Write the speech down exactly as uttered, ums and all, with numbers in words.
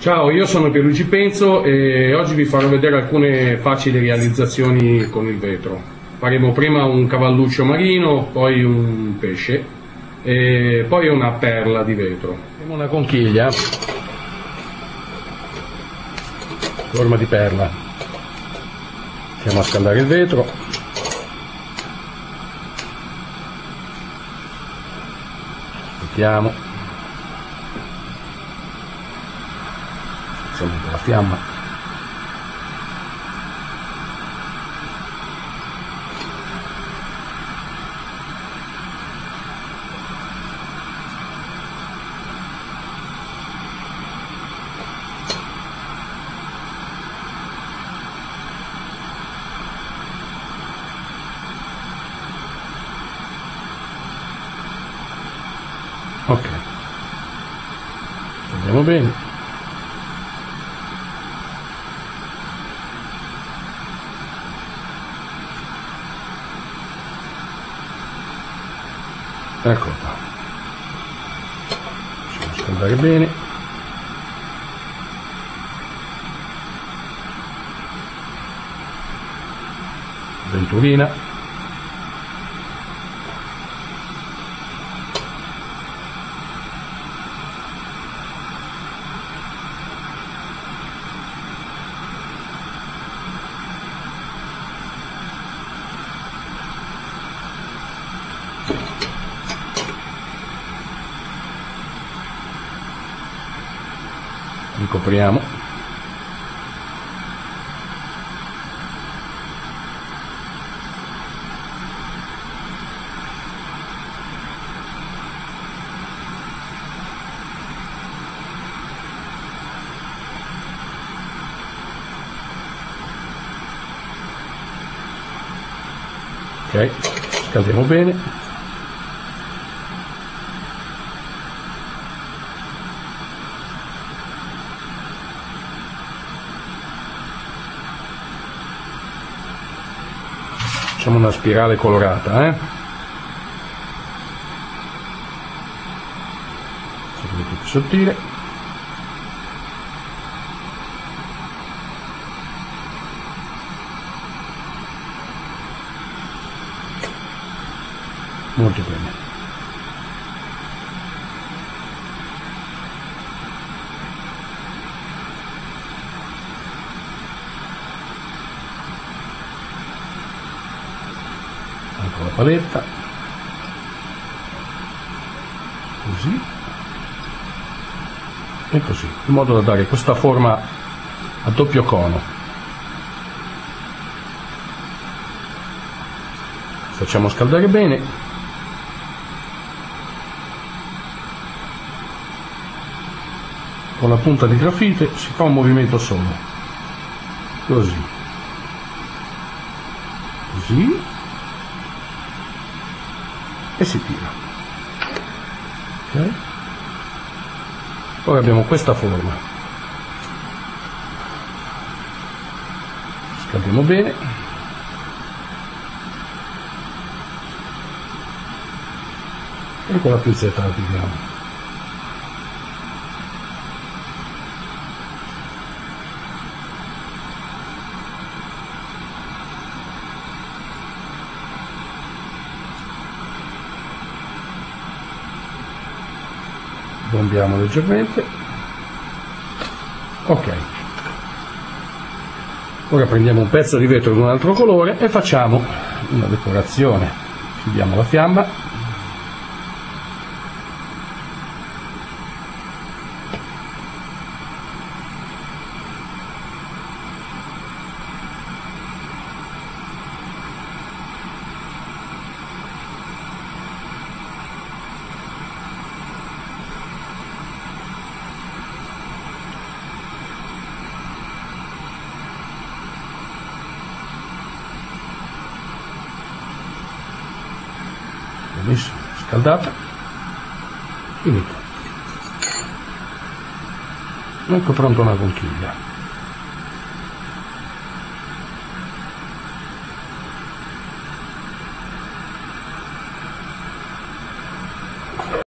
Ciao, io sono Pierluigi Penzo e oggi vi farò vedere alcune facili realizzazioni con il vetro. Faremo prima un cavalluccio marino, poi un pesce e poi una perla di vetro. Abbiamo una conchiglia, forma di perla. Andiamo a scaldare il vetro. Mettiamo. La fiamma, ok, andiamo bene. Ecco qua, facciamo scaldare bene, ventolina, ricopriamo, ok, scaldiamo bene. Facciamo una spirale colorata, eh? Un po' più sottile. Molto bene. Ecco la paletta, così e così, in modo da dare questa forma a doppio cono. Facciamo scaldare bene. Con la punta di grafite si fa un movimento solo, così, così, e si tira. Okay. Poi abbiamo questa forma, scaldiamo bene, e con la pinzetta la tiriamo. Bombiamo leggermente. Ok, ora prendiamo un pezzo di vetro di un altro colore e facciamo una decorazione. Chiudiamo la fiamma, benissimo, scaldata, finito. Ecco pronta una conchiglia.